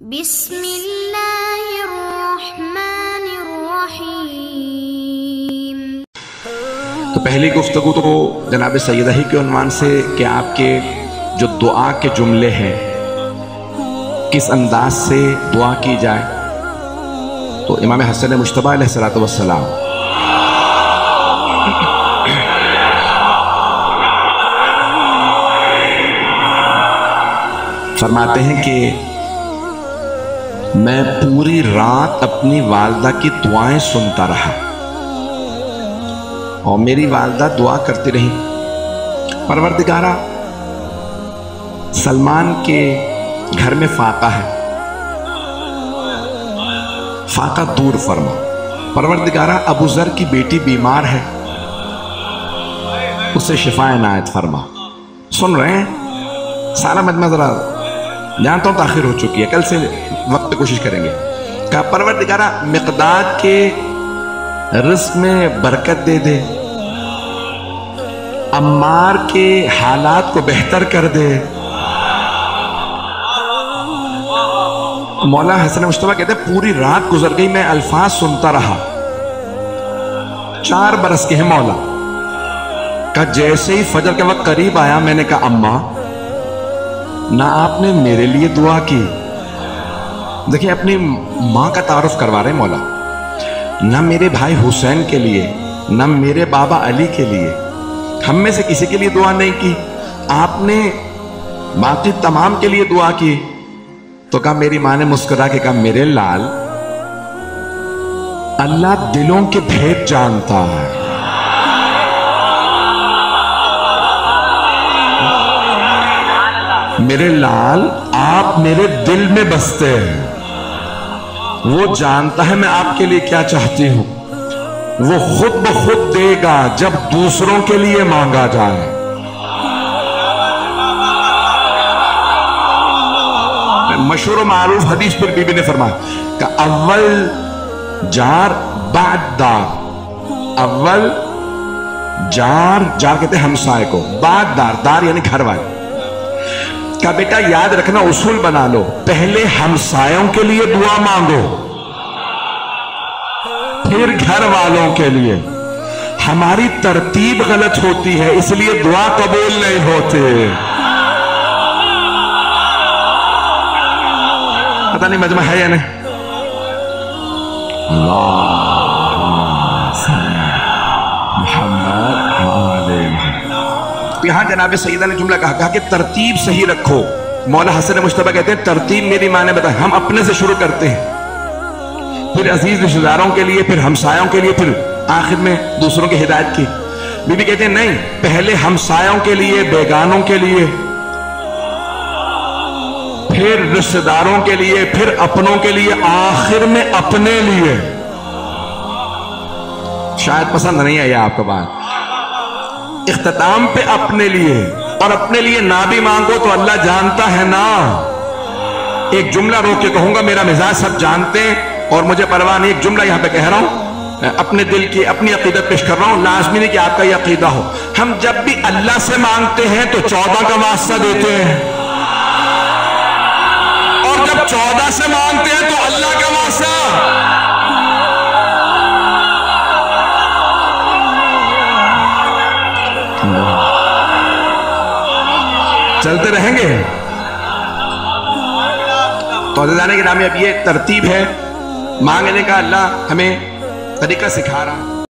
بسم اللہ الرحمن الرحیم۔ تو پہلی گفتگو تو جناب سیدہ ہی کے عنوان سے کہ آپ کے جو دعا کے جملے ہیں کس انداز سے دعا کی جائے، تو امام حسن مجتبی علیہ السلام فرماتے ہیں کہ میں پوری رات اپنی والدہ کی دعائیں سنتا رہا اور میری والدہ دعا کرتی رہی، پروردگارہ سلمان کے گھر میں فاقہ ہے، فاقہ دور فرما، پروردگارہ ابو ذر کی بیٹی بیمار ہے، اسے شفا عنایت فرما۔ سن رہے ہیں سارا مجمع، ذرا جانتا ہوں تاخیر ہو چکی ہے، کل سے وقت پہ کوشش کریں گے۔ کہا پروردگارہ مقداد کے رزق میں برکت دے دے، عمار کے حالات کو بہتر کر دے۔ مولا حسن مجتبی کہتے ہیں پوری رات گزر گئی، میں الفاظ سنتا رہا، 4 برس کے ہیں مولا۔ کہا جیسے ہی فجر کے وقت قریب آیا، میں نے کہا اماں نہ آپ نے میرے لیے دعا کی، دیکھیں اپنی ماں کا تعارف کروا رہے مولا، نہ میرے بھائی حسین کے لیے، نہ میرے بابا علی کے لیے، ہم میں سے کسی کے لیے دعا نہیں کی، آپ نے باقی تمام کے لیے دعا کی۔ تو کہا میری ماں نے مسکرا کے کہا میرے لال، اللہ دلوں کے بھید جانتا ہے، میرے لال آپ میرے دل میں بستے ہیں، وہ جانتا ہے میں آپ کے لیے کیا چاہتی ہوں، وہ خود بخود دے گا جب دوسروں کے لیے مانگا جائے۔ مشہور و معروف حدیث پر بی بی نے فرمایا کہ اول جار بعد دار، اول جار کہتے ہیں ہمسائے کو، بعد دار یعنی گھر والے۔ کہا بیٹا یاد رکھنا اصول بنا لو، پہلے ہمسایوں کے لیے دعا مانگو پھر گھر والوں کے لیے۔ ہماری ترتیب غلط ہوتی ہے اس لیے دعا قبول نہیں ہوتے۔ پتہ نہیں مجمع ہے یا نہیں؟ یہاں جناب سیدہ نے جملہ کہا کہ ترتیب صحیح رکھو۔ مولا حسن مجتبی کہتے ہیں ترتیب میری ماں نے بتائی، ہم اپنے سے شروع کرتے ہیں، پھر عزیز رشتہ داروں کے لیے، پھر ہمسایوں کے لیے، پھر آخر میں دوسروں کی ہدایت کی۔ بی بی کہتے ہیں نہیں، پہلے ہمسایوں کے لیے، بیگانوں کے لیے، پھر رشتہ داروں کے لیے، پھر اپنوں کے لیے، آخر میں اپنے لیے۔ شاید پسند نہیں آئی آپ کو بات، اختتام پہ اپنے لیے، اور اپنے لیے نہ بھی مانگو تو اللہ جانتا ہے نا۔ ایک جملہ روک کے کہوں گا، میرا مزاج سب جانتے ہیں اور مجھے پرواہ نہیں، ایک جملہ یہاں پہ کہہ رہا ہوں، اپنے دل کی اپنی عقیدت پیش کر رہا ہوں، لازمی نہیں کہ آپ کا یہ عقیدہ ہو۔ ہم جب بھی اللہ سے مانگتے ہیں تو 14 کا واسطہ دیتے ہیں، اور جب 14 سے مانگتے ہیں تو اللہ کا واسطہ۔ چلتے رہیں گے تو عزیزان گرامی، اب یہ ترتیب ہے مانگنے کا، اللہ ہمیں طریقہ سکھا رہا ہے۔